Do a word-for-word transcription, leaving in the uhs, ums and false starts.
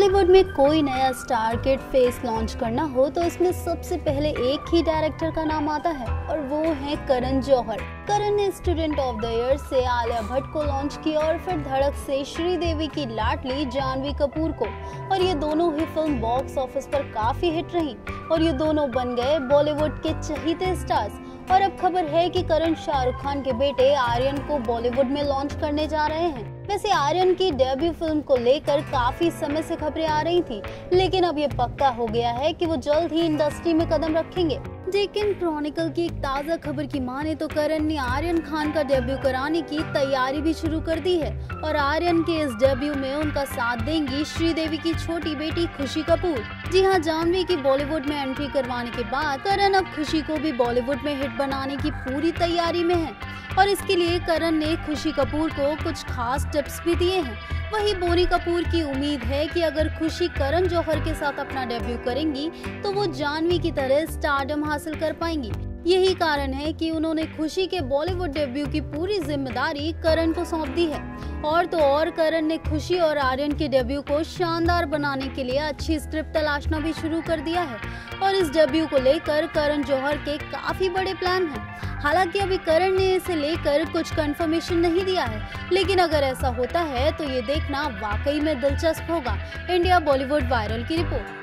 बॉलीवुड में कोई नया स्टार किड फेस लॉन्च करना हो तो इसमें सबसे पहले एक ही डायरेक्टर का नाम आता है और वो है करण जौहर। करण ने स्टूडेंट ऑफ द ईयर से आलिया भट्ट को लॉन्च किया और फिर धड़क से श्रीदेवी की लाडली जानवी कपूर को, और ये दोनों ही फिल्म बॉक्स ऑफिस पर काफी हिट रही और ये दोनों बन गए बॉलीवुड के चहीते स्टार्स। और अब खबर है कि करण शाहरुख खान के बेटे आर्यन को बॉलीवुड में लॉन्च करने जा रहे हैं। वैसे आर्यन की डेब्यू फिल्म को लेकर काफी समय से खबरें आ रही थी, लेकिन अब ये पक्का हो गया है कि वो जल्द ही इंडस्ट्री में कदम रखेंगे। डेक्कन क्रॉनिकल की एक ताज़ा खबर की माने तो करण ने आर्यन खान का डेब्यू कराने की तैयारी भी शुरू कर दी है और आर्यन के इस डेब्यू में उनका साथ देंगी श्रीदेवी की छोटी बेटी खुशी कपूर। जी हाँ, जानवी की बॉलीवुड में एंट्री करवाने के बाद करण अब खुशी को भी बॉलीवुड में हिट बनाने की पूरी तैयारी में है और इसके लिए करण ने खुशी कपूर को कुछ खास टिप्स भी दिए हैं। वहीं बोनी कपूर की उम्मीद है कि अगर खुशी करण जौहर के साथ अपना डेब्यू करेंगी तो वो जानवी की तरह स्टारडम हासिल कर पाएंगी। यही कारण है कि उन्होंने खुशी के बॉलीवुड डेब्यू की पूरी जिम्मेदारी करण को सौंप दी है। और तो और करण ने खुशी और आर्यन के डेब्यू को शानदार बनाने के लिए अच्छी स्क्रिप्ट तलाशना भी शुरू कर दिया है और इस डेब्यू को लेकर करण जौहर के काफी बड़े प्लान हैं। हालांकि अभी करण ने इसे लेकर कुछ कंफर्मेशन नहीं दिया है, लेकिन अगर ऐसा होता है तो ये देखना वाकई में दिलचस्प होगा। इंडिया बॉलीवुड वायरल की रिपोर्ट।